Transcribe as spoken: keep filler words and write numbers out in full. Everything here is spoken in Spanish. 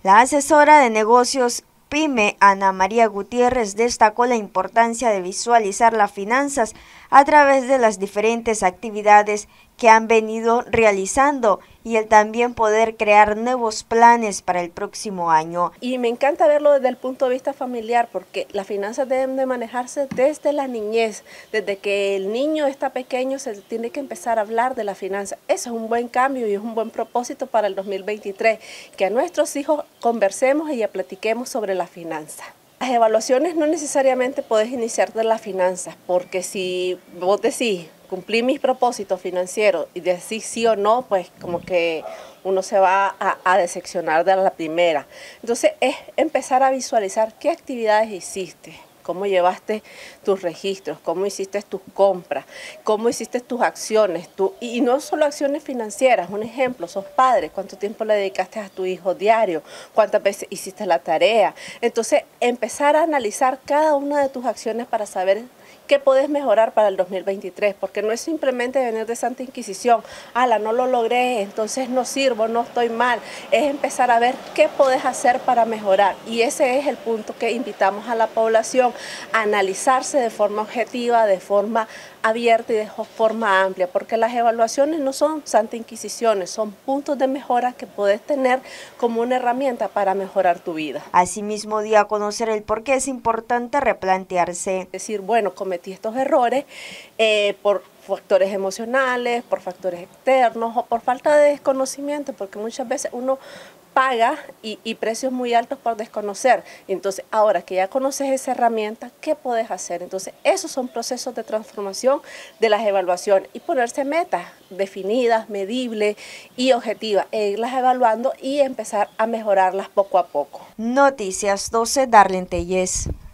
La asesora de negocios PYME, Ana María Gutiérrez, destacó la importancia de visualizar las finanzas a través de las diferentes actividades que han venido realizando y el también poder crear nuevos planes para el próximo año. Y me encanta verlo desde el punto de vista familiar, porque las finanzas deben de manejarse desde la niñez, desde que el niño está pequeño se tiene que empezar a hablar de la finanza. Eso es un buen cambio y es un buen propósito para el dos mil veintitrés, que a nuestros hijos conversemos y platiquemos sobre la finanza. Las evaluaciones no necesariamente podés iniciar de las finanzas, porque si vos decís, cumplí mis propósitos financieros y decís sí o no, pues como que uno se va a, a decepcionar de la primera. Entonces es empezar a visualizar qué actividades hiciste, cómo llevaste tus registros, cómo hiciste tus compras, cómo hiciste tus acciones, tu, y no solo acciones financieras. Un ejemplo, sos padre, cuánto tiempo le dedicaste a tu hijo diario, cuántas veces hiciste la tarea. Entonces empezar a analizar cada una de tus acciones para saber qué podés mejorar para el dos mil veintitrés, porque no es simplemente venir de Santa Inquisición, ala, no lo logré, entonces no sirvo, no estoy mal, es empezar a ver qué podés hacer para mejorar, y ese es el punto que invitamos a la población, a analizarse de forma objetiva, de forma abierta y de forma amplia, porque las evaluaciones no son Santa Inquisiciones, son puntos de mejora que podés tener como una herramienta para mejorar tu vida. Asimismo, dio a conocer el por qué es importante replantearse. Decir, bueno, cometí estos errores eh, por factores emocionales, por factores externos o por falta de desconocimiento, porque muchas veces uno paga y, y precios muy altos por desconocer. Entonces, ahora que ya conoces esa herramienta, ¿qué puedes hacer? Entonces, esos son procesos de transformación de las evaluaciones y ponerse metas definidas, medibles y objetivas, e irlas evaluando y empezar a mejorarlas poco a poco. Noticias doce, Darlene Tellez.